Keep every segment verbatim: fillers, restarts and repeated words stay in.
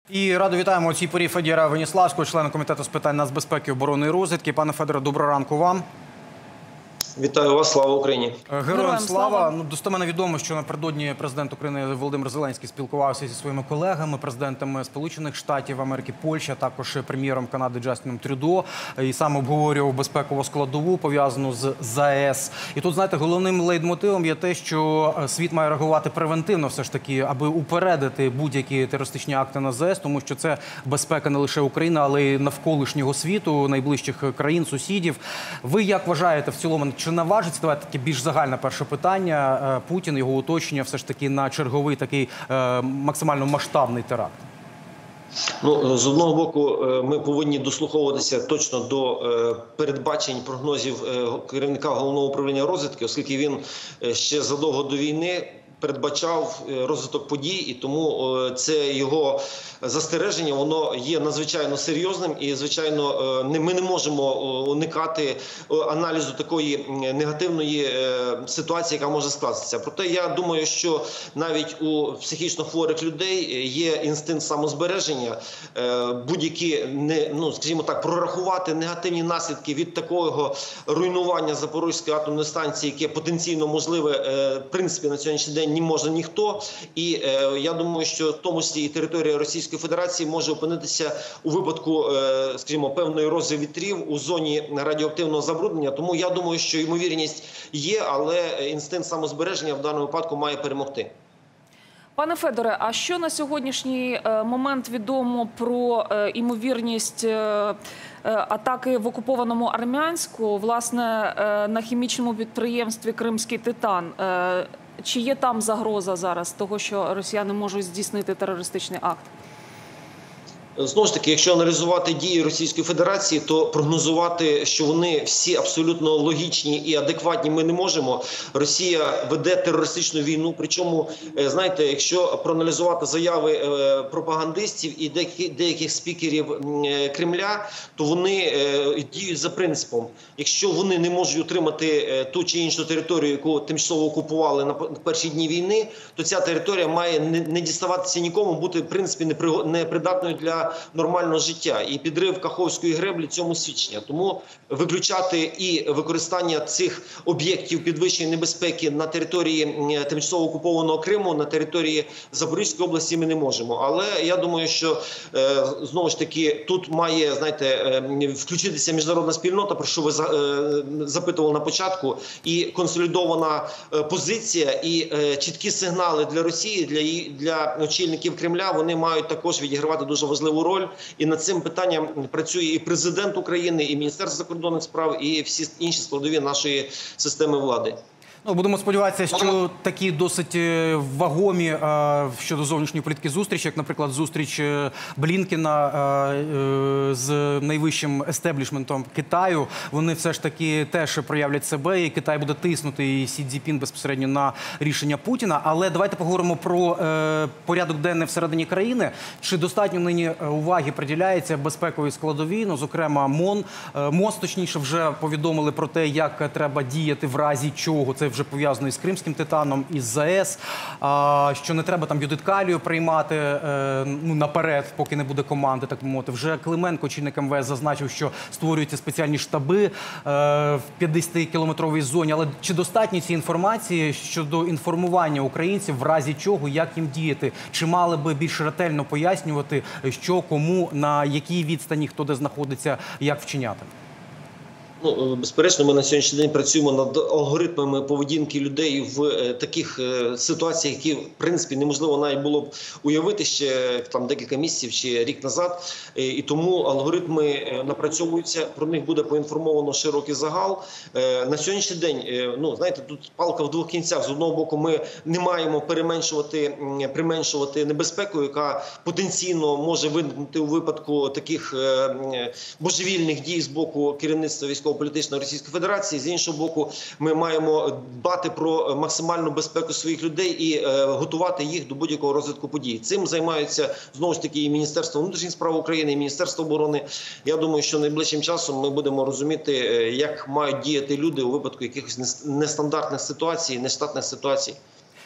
І радо вітаємо у цій порі Федора Веніславського, члена Комітету з питань нацбезпеки, оборони і розвідки. Пане Федоре, доброго ранку вам. Вітаю вас, слава Україні. Героям слава. Ну, достеменно відомо, що напередодні президент України Володимир Зеленський спілкувався зі своїми колегами, президентами Сполучених Штатів Америки, Польщі, а також прем'єром Канади Джастіном Трюдо. І саме обговорював безпекову складову, пов'язану з ЗАЕС. І тут, знаєте, головним лейтмотивом є те, що світ має реагувати превентивно все ж таки, аби упередити будь-які терористичні акти на ЗАЕС, тому що це безпека не лише України, але й навколишнього світу, найближчих країн, сусідів. Ви як вважаєте в цілому, чи наважиться, давайте таке більш загальне перше питання, Путін, його оточення все ж таки на черговий такий максимально масштабний теракт? Ну, з одного боку, ми повинні дослуховуватися точно до передбачень, прогнозів керівника Головного управління розвідки, оскільки він ще задовго до війни передбачав розвиток подій, і тому це його застереження, воно є надзвичайно серйозним і, звичайно, ми не можемо уникати аналізу такої негативної ситуації, яка може скластися. Проте я думаю, що навіть у психічно хворих людей є інстинкт самозбереження, будь-які, ну, скажімо так, прорахувати негативні наслідки від такого руйнування Запорізької атомної станції, яке потенційно можливе, в принципі, на сьогоднішній день не може ніхто. І е, я думаю, що в тому числі і територія Російської Федерації може опинитися у випадку, е, скажімо, певної рози вітрів у зоні радіоактивного забруднення. Тому я думаю, що ймовірність є, але інстинкт самозбереження в даному випадку має перемогти. Пане Федоре, а що на сьогоднішній момент відомо про ймовірність атаки в окупованому Армянську, власне, на хімічному підприємстві «Кримський титан»? Чи є там загроза зараз того, що росіяни можуть здійснити терористичний акт? Знову ж таки, якщо аналізувати дії Російської Федерації, то прогнозувати, що вони всі абсолютно логічні і адекватні, ми не можемо. Росія веде терористичну війну, причому, знаєте, якщо проаналізувати заяви пропагандистів і деяких спікерів Кремля, то вони діють за принципом. Якщо вони не можуть утримати ту чи іншу територію, яку тимчасово окупували на перші дні війни, то ця територія має не діставатися нікому, бути, в принципі, непридатною для нормального життя. І підрив Каховської греблі цьому свідчення. Тому виключати і використання цих об'єктів підвищеної небезпеки на території тимчасово окупованого Криму, на території Запорізької області ми не можемо. Але я думаю, що знову ж таки тут має, знаєте, включитися міжнародна спільнота, про що ви запитували на початку, і консолідована позиція, і чіткі сигнали для Росії, для, для очільників Кремля, вони мають також відігравати дуже важливу роль. І над цим питанням працює і президент України, і Міністерство закордонних справ, і всі інші складові нашої системи влади. Ну, будемо сподіватися, що такі досить вагомі а, щодо зовнішньої політики зустрічі, як, наприклад, зустріч Блінкена а, з найвищим естеблішментом Китаю, вони все ж таки теж проявлять себе, і Китай буде тиснути, і Сі Цзіньпін безпосередньо на рішення Путіна. Але давайте поговоримо про е, порядок денний всередині країни. Чи достатньо нині уваги приділяється безпековій складовій, ну, зокрема, МОН. МОЗ, точніше, вже повідомили про те, як треба діяти в разі чого. Це вже пов'язано із Кримським титаном, із ЗАЕС, що не треба там йодид калію приймати ну, наперед, поки не буде команди, так мовити. Вже Клименко, очільник ем ве ес, зазначив, що створюються спеціальні штаби в п'ятдесятикілометровій зоні. Але чи достатньо цієї інформації щодо інформування українців в разі чого, як їм діяти? Чи мали би більш ретельно пояснювати, що, кому, на якій відстані, хто де знаходиться, як вчиняти? Ну, безперечно, ми на сьогоднішній день працюємо над алгоритмами поведінки людей в таких ситуаціях, які, в принципі, неможливо навіть було б уявити ще там декілька місяців чи рік назад. І тому алгоритми напрацьовуються, про них буде поінформовано широкий загал. На сьогоднішній день, ну, знаєте, тут палка в двох кінцях. З одного боку, ми не маємо переменшувати, применшувати небезпеку, яка потенційно може виникнути у випадку таких божевільних дій з боку керівництва військового політичної Російської Федерації. З іншого боку, ми маємо дбати про максимальну безпеку своїх людей і е, готувати їх до будь-якого розвитку подій. Цим займаються, знову ж таки, і Міністерство внутрішніх справ України, і Міністерство оборони. Я думаю, що найближчим часом ми будемо розуміти, як мають діяти люди у випадку якихось нестандартних ситуацій, нештатних ситуацій.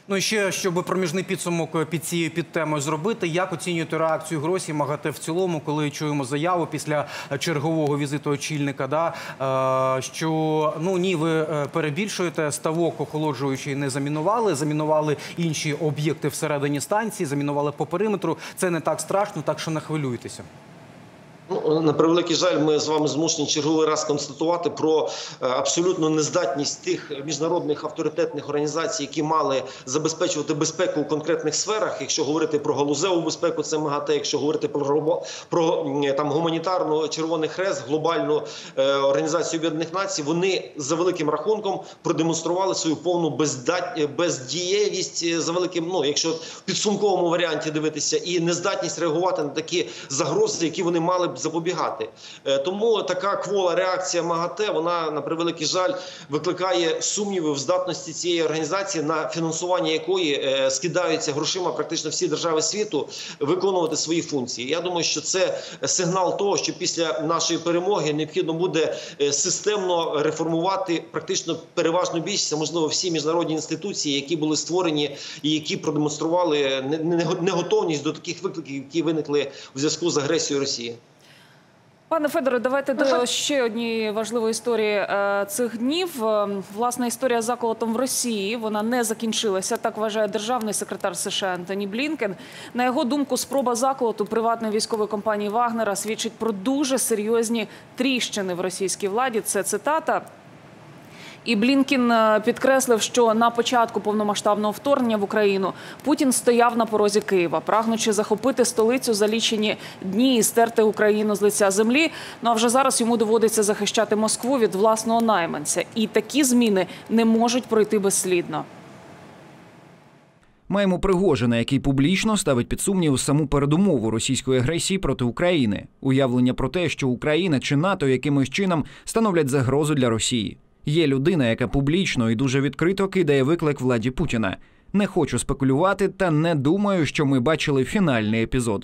Ну і ще, щоб проміжний підсумок під цією підтемою зробити, як оцінюєте реакцію Гройсі МАГАТЕ в цілому, коли чуємо заяву після чергового візиту очільника, да, е, що, ну ні, ви перебільшуєте, ставок охолоджуючий не замінували, замінували інші об'єкти всередині станції, замінували по периметру. Це не так страшно, так що не хвилюйтеся. Ну, на превеликий жаль, ми з вами змушені черговий раз констатувати про абсолютну нездатність тих міжнародних авторитетних організацій, які мали забезпечувати безпеку у конкретних сферах. Якщо говорити про галузеву безпеку, це МАГАТЕ, якщо говорити про, про там, гуманітарну Червоний Хрест, глобальну е, організацію Об'єднаних Націй, вони за великим рахунком продемонстрували свою повну бездат... бездієвість, за великим, ну, якщо в підсумковому варіанті дивитися, і нездатність реагувати на такі загрози, які вони мали б запобігати. Тому така квола реакція МАГАТЕ, вона, на превеликий жаль, викликає сумніви в здатності цієї організації, на фінансування якої скидаються грошима практично всі держави світу, виконувати свої функції. Я думаю, що це сигнал того, що після нашої перемоги необхідно буде системно реформувати практично переважну більшість, можливо, всі міжнародні інституції, які були створені і які продемонстрували неготовність до таких викликів, які виникли в зв'язку з агресією Росії. Пане Федоре, давайте до ще однієї важливої історії е, цих днів. Власне, історія з заколотом в Росії, вона не закінчилася, так вважає державний секретар США Ентоні Блінкен. На його думку, спроба заколоту приватної військової компанії Вагнера свідчить про дуже серйозні тріщини в російській владі. Це цитата. І Блінкен підкреслив, що на початку повномасштабного вторгнення в Україну Путін стояв на порозі Києва, прагнучи захопити столицю за лічені дні і стерти Україну з лиця землі. Ну а вже зараз йому доводиться захищати Москву від власного найманця. І такі зміни не можуть пройти безслідно. Маємо Пригожина, який публічно ставить під сумнів саму передумову російської агресії проти України. Уявлення про те, що Україна чи НАТО якимось чином становлять загрозу для Росії. Є людина, яка публічно і дуже відкрито кидає виклик владі Путіна. Не хочу спекулювати та не думаю, що ми бачили фінальний епізод.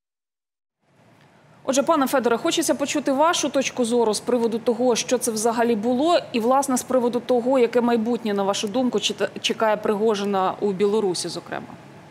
Отже, пане Федоре, хочеться почути вашу точку зору з приводу того, що це взагалі було, і, власне, з приводу того, яке майбутнє, на вашу думку, чекає Пригожина у Білорусі, зокрема.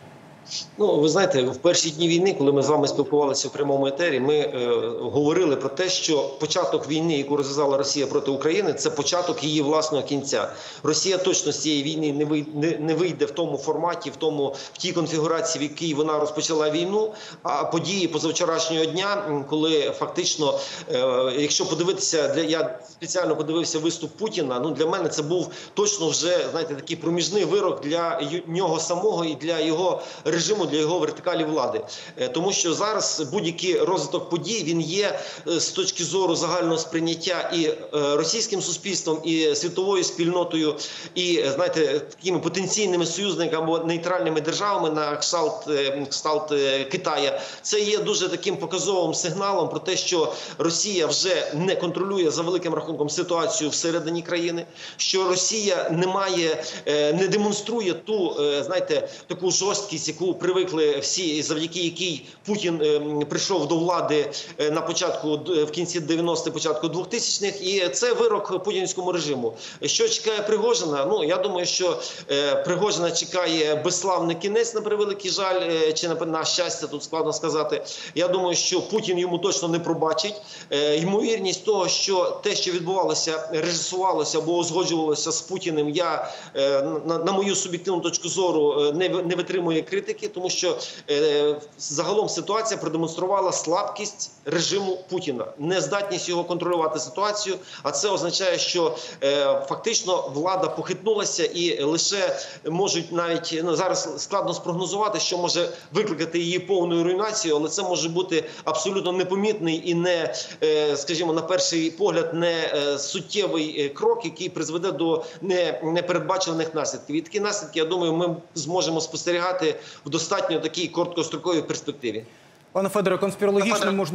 Ну, ви знаєте, в перші дні війни, коли ми з вами спілкувалися в прямому етері, ми е, говорили про те, що початок війни, яку розв'язала Росія проти України, це початок її власного кінця. Росія точно з цієї війни не вийде, не, не вийде в тому форматі, в тому в тій конфігурації, в якій вона розпочала війну. А події позавчорашнього дня, коли фактично, е, якщо подивитися, для я спеціально подивився виступ Путіна, ну для мене це був точно вже, знаєте, такий проміжний вирок для нього самого і для його режиму, для його вертикалі влади. Тому що зараз будь-який розвиток подій, він є з точки зору загального сприйняття і російським суспільством, і світовою спільнотою, і, знаєте, такими потенційними союзниками або нейтральними державами на кшталт, кшталт Китая. Це є дуже таким показовим сигналом про те, що Росія вже не контролює за великим рахунком ситуацію всередині країни, що Росія не має, не демонструє ту, знаєте, таку жорсткість, яку привикли всі, завдяки якій Путін е, прийшов до влади е, на початку, в кінці дев'яностих, початку двохтисячних, і це вирок путінському режиму. Що чекає Пригожина? Ну, я думаю, що е, Пригожина чекає безславний кінець, на превеликий жаль, е, чи на, на щастя, тут складно сказати. Я думаю, що Путін йому точно не пробачить. Е, ймовірність того, що те, що відбувалося, режисувалося або узгоджувалося з Путіним, я, е, на, на мою суб'єктивну точку зору, не, не витримує критики, тому що е, загалом ситуація продемонструвала слабкість режиму Путіна, нездатність його контролювати ситуацію, а це означає, що е, фактично влада похитнулася і лише можуть навіть, ну, зараз складно спрогнозувати, що може викликати її повну руйнацію, але це може бути абсолютно непомітний і не, е, скажімо, на перший погляд, не е, суттєвий крок, який призведе до не, непередбачених наслідків. І такі наслідки, я думаю, ми зможемо спостерігати в достатньо такій короткостроковій перспективі. Пане Федоре, конспірологічно можна...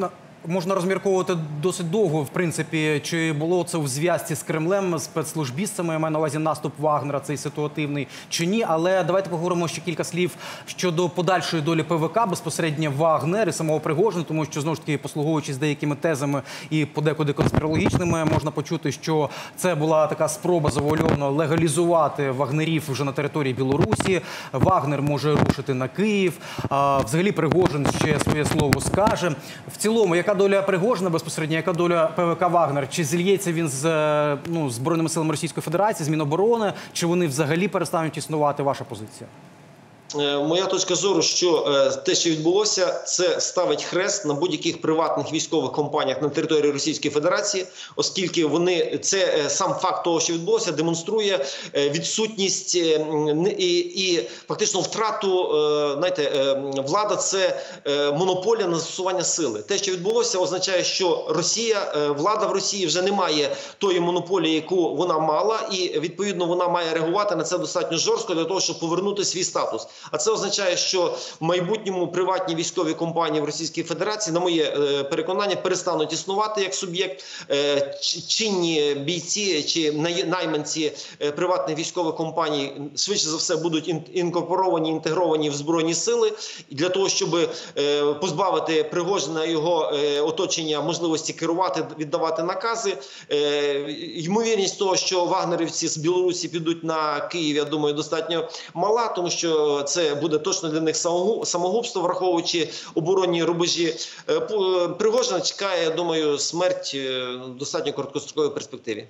Можна розмірковувати досить довго, в принципі, чи було це у зв'язці з Кремлем, з спецслужбістами, я маю на увазі наступ Вагнера, цей ситуативний, чи ні. Але давайте поговоримо ще кілька слів щодо подальшої долі ПВК, безпосередньо Вагнер і самого Пригожина, тому що, знову ж таки, послуговуючись деякими тезами і подекуди конспірологічними, можна почути, що це була така спроба завуальовано легалізувати вагнерів вже на території Білорусі. Вагнер може рушити на Київ, а взагалі Пригожин ще своє слово скаже. В цілому, яка доля Пригожина безпосередньо, яка доля ПВК «Вагнер»? Чи зільється він з ну, Збройними силами Російської Федерації, з Міноборони? Чи вони взагалі перестануть існувати? Ваша позиція? Моя точка зору, що те, що відбулося, це ставить хрест на будь-яких приватних військових компаніях на території Російської Федерації, оскільки вони це сам факт того, що відбулося, демонструє відсутність і, і фактично втрату. Знаєте, влада – це монополія на застосування сили. Те, що відбулося, означає, що Росія, влада в Росії вже не має тої монополії, яку вона мала, і відповідно вона має реагувати на це достатньо жорстко для того, щоб повернути свій статус. А це означає, що в майбутньому приватні військові компанії в Російській Федерації, на моє переконання, перестануть існувати як суб'єкт. Чинні бійці чи найманці приватних військових компаній швидше за все будуть інкорпоровані, інтегровані в Збройні сили. І для того, щоб позбавити Пригожина і його оточення можливості керувати, віддавати накази, ймовірність того, що вагнерівці з Білорусі підуть на Київ, я думаю, достатньо мала, тому що це буде точно для них самогубство, враховуючи оборонні рубежі. Пригожина чекає, я думаю, смерть в достатньо короткостроковій перспективі.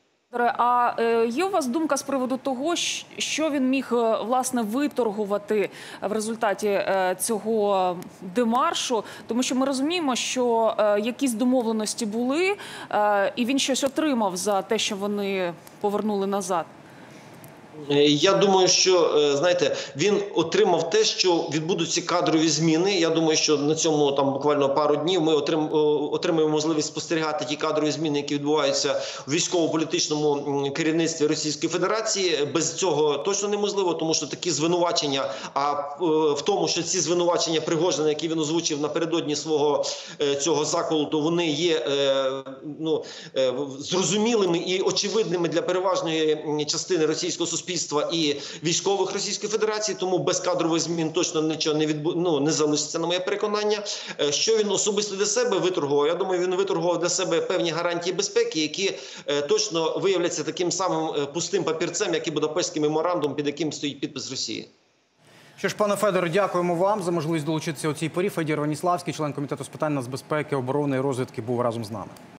А є у вас думка з приводу того, що він міг, власне, виторгувати в результаті цього демаршу? Тому що ми розуміємо, що якісь домовленості були, і він щось отримав за те, що вони повернули назад. Я думаю, що, знаєте, він отримав те, що відбудуться кадрові зміни. Я думаю, що на цьому там буквально пару днів ми отримаємо можливість спостерігати ті кадрові зміни, які відбуваються в військово-політичному керівництві Російської Федерації. Без цього точно неможливо, тому що такі звинувачення, а в тому, що ці звинувачення Пригожина, які він озвучив напередодні свого цього заколоту, вони є ну, зрозумілими і очевидними для переважної частини російського суспільства і військових Російської Федерації, тому без кадрових змін точно нічого не відбу... ну, не залишиться, на моє переконання. Що він особисто для себе виторгував? Я думаю, він виторгував для себе певні гарантії безпеки, які е, точно виявляться таким самим пустим папірцем, як і Будапештський меморандум, під яким стоїть підпис Росії. Що ж, пане Федоре, дякуємо вам за можливість долучитися у цій порі. Федір Веніславський, член Комітету з питань нацбезпеки, оборони і розвідки, був разом з нами.